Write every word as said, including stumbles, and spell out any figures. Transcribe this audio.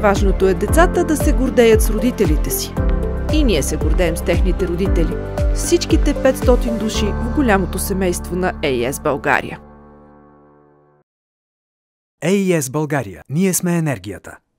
Важното е децата да се гордеят с родителите си. И ние се гордеем с техните родители. Всичките петстотин души в голямото семейство на Ей И Ес България. Ей И Ес България. Ние сме енергията.